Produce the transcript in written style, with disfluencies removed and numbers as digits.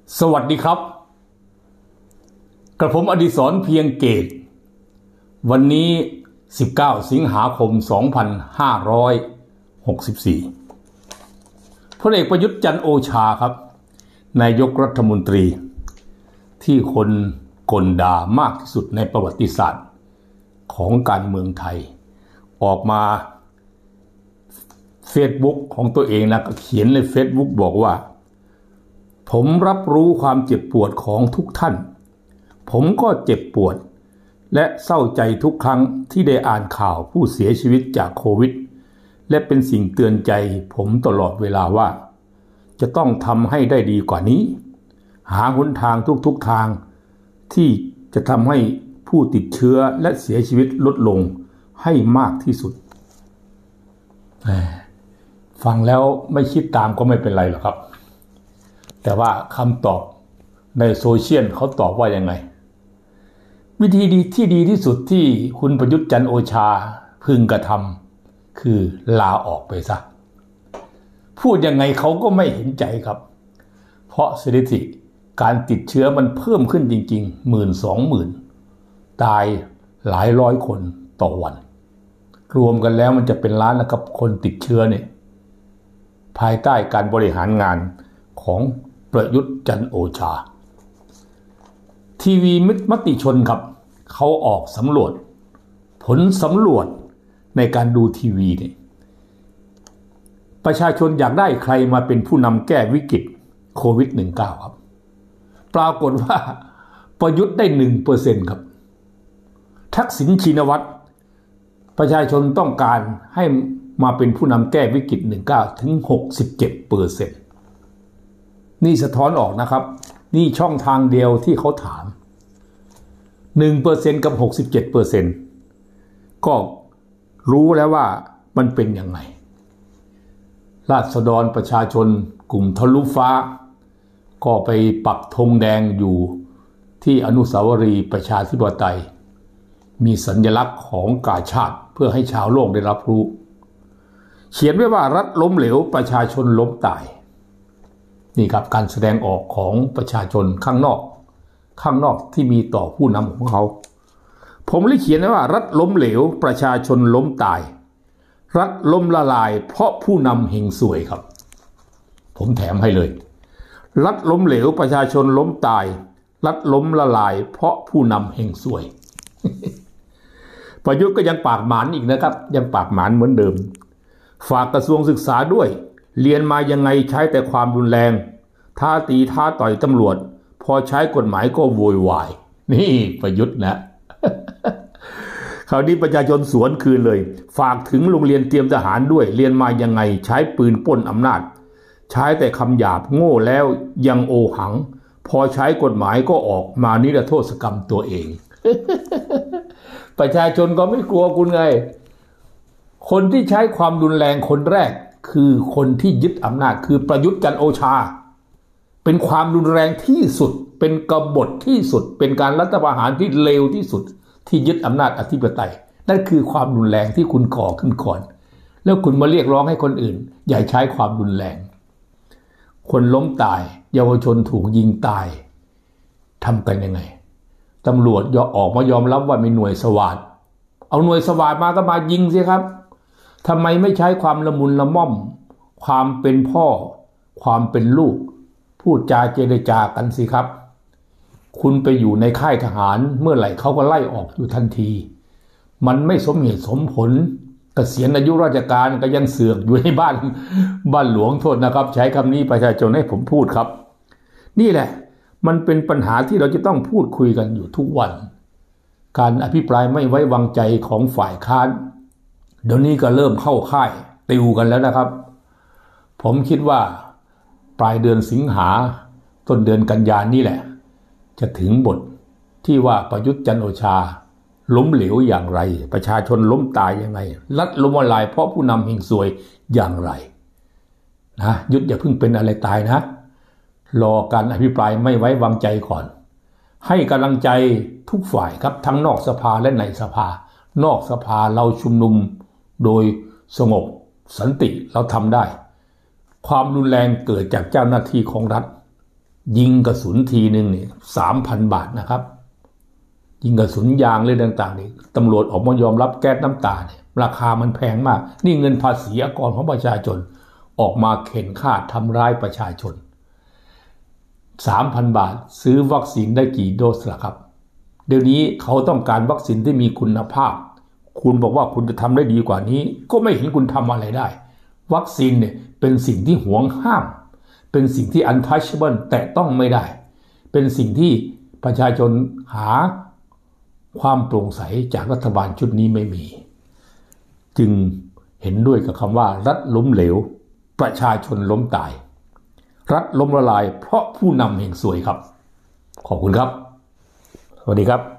สวัสดีครับกระผมอดิศรเพียงเกตวันนี้19สิงหาคม2564พลเอกประยุทธ์จันทร์โอชาครับนายกรัฐมนตรีที่คนกลด่ามากที่สุดในประวัติศาสตร์ของการเมืองไทยออกมาเฟซบุ๊กของตัวเองนะเขียนในเฟซบุ๊กบอกว่าผมรับรู้ความเจ็บปวดของทุกท่านผมก็เจ็บปวดและเศร้าใจทุกครั้งที่ได้อ่านข่าวผู้เสียชีวิตจากโควิดและเป็นสิ่งเตือนใจผมตลอดเวลาว่าจะต้องทำให้ได้ดีกว่านี้หาหนทางทุกทางที่จะทำให้ผู้ติดเชื้อและเสียชีวิตลดลงให้มากที่สุดฟังแล้วไม่คิดตามก็ไม่เป็นไรหรอกครับแต่ว่าคำตอบในโซเชียลเขาตอบว่ายังไงวิธีที่ดีที่สุดที่คุณประยุทธ์จันทร์โอชาพึงกระทำคือลาออกไปซะพูดยังไงเขาก็ไม่เห็นใจครับเพราะสถิติการติดเชื้อมันเพิ่มขึ้นจริงๆ10,000-20,000ตายหลายร้อยคนต่อวันรวมกันแล้วมันจะเป็นล้านนะครับคนติดเชื้อเนี่ยภายใต้การบริหารงานของประยุทธ์จันทร์โอชาทีวีมติชนครับเขาออกสำรวจผลสำรวจในการดูทีวีเนี่ยประชาชนอยากได้ใครมาเป็นผู้นำแก้วิกฤตโควิด-19 ครับปรากฏว่าประยุทธ์ได้ 1% ครับทักษิณชินวัตรประชาชนต้องการให้มาเป็นผู้นำแก้วิกฤต-19 ถึง 67%นี่สะท้อนออกนะครับนี่ช่องทางเดียวที่เขาถาม 1% กับ 67% ก็รู้แล้วว่ามันเป็นยังไงราษฎรประชาชนกลุ่มทะลุฟ้าก็ไปปักธงแดงอยู่ที่อนุสาวรีย์ประชาธิปไตยมีสัญลักษณ์ของกาชาดเพื่อให้ชาวโลกได้รับรู้เขียนไว้ว่ารัฐล้มเหลวประชาชนล้มตายนี่ครับการแสดงออกของประชาชนข้างนอกที่มีต่อผู้นำของเขาผมเลยเขียนไว้ว่ารัฐล้มเหลวประชาชนล้มตายรัฐล้มละลายเพราะผู้นำเฮงซวยครับผมแถมให้เลยรัฐล้มเหลวประชาชนล้มตายรัฐล้มละลายเพราะผู้นำเฮงซวย ประยุทธ์ก็ยังปากหมานอีกนะครับยังปากหมานเหมือนเดิมฝากกระทรวงศึกษาด้วยเรียนมายังไงใช้แต่ความรุนแรงท้าตีท้าต่อยตำรวจพอใช้กฎหมายก็โวยวายนี่ประยุทธ์นะ คราวนี้ประชาชนสวนคืนเลยฝากถึงโรงเรียนเตรียมทหารด้วยเรียนมายังไงใช้ปืนปล้นอำนาจใช้แต่คำหยาบโง่แล้วยังโอหังพอใช้กฎหมายก็ออกมานิรโทษกรรมตัวเอง ประชาชนก็ไม่กลัวคุณไงคนที่ใช้ความรุนแรงคนแรกคือคนที่ยึดอำนาจคือประยุทธ์จันทร์โอชาเป็นความรุนแรงที่สุดเป็นกบฏที่สุดเป็นการรัฐประหารที่เลวที่สุดที่ยึดอำนาจอธิปไตยนั่นคือความรุนแรงที่คุณก่อขึ้นก่อนแล้วคุณมาเรียกร้องให้คนอื่นอย่าใช้ความรุนแรงคนล้มตายเยาวชนถูกยิงตายทำกันยังไงตำรวจออกมายอมรับว่ามีหน่วยสวาทเอาหน่วยสวาทมาก็มายิงสิครับทำไมไม่ใช้ความละมุนละม่อมความเป็นพ่อความเป็นลูกพูดจาเจรจากันสิครับคุณไปอยู่ในค่ายทหารเมื่อไหร่เขาก็ไล่ออกอยู่ทันทีมันไม่สมเหตุสมผลเกษียณอายุราชการก็ยังเสือกอยู่ในบ้านหลวงโทษนะครับใช้คำนี้ประชาชนให้ผมพูดครับนี่แหละมันเป็นปัญหาที่เราจะต้องพูดคุยกันอยู่ทุกวันการอภิปรายไม่ไว้วางใจของฝ่ายค้านเดี๋ยวนี้ก็เริ่มเข้าค่ายติวกันแล้วนะครับผมคิดว่าปลายเดือนสิงหาต้นเดือนกันยายนนี่แหละจะถึงบทที่ว่าประยุทธ์จันทร์โอชาล้มเหลวอย่างไรประชาชนล้มตายยังไงรัฐล้มละลายเพราะผู้นำเฮงซวยอย่างไรนะยุทธอย่าเพิ่งเป็นอะไรตายนะรอการอภิปรายไม่ไว้วางใจก่อนให้กำลังใจทุกฝ่ายครับทั้งนอกสภาและในสภานอกสภาเราชุมนุมโดยสงบสันติเราทำได้ความรุนแรงเกิดจากเจ้าหน้าที่ของรัฐยิงกระสุนทีหนึ่งเนี่ย3,000 บาทนะครับยิงกระสุนยางเลยต่างๆนี่ตำรวจออกมายอมรับแก๊สน้ำตาเนี่ยราคามันแพงมากนี่เงินภาษีอากรของประชาชนออกมาเข็นฆ่าทำร้ายประชาชน3,000 บาทซื้อวัคซีนได้กี่โดสล่ะครับเดี๋ยวนี้เขาต้องการวัคซีนที่มีคุณภาพคุณบอกว่าคุณจะทำได้ดีกว่านี้ก็ไม่เห็นคุณทำอะไรได้วัคซีนเนี่ยเป็นสิ่งที่หวงห้ามเป็นสิ่งที่ untouchable แต่ต้องไม่ได้เป็นสิ่งที่ประชาชนหาความโปร่งใสจากรัฐบาลชุดนี้ไม่มีจึงเห็นด้วยกับคำว่ารัฐล้มเหลวประชาชนล้มตายรัฐล้มละลายเพราะผู้นำแห่งซวยครับขอบคุณครับสวัสดีครับ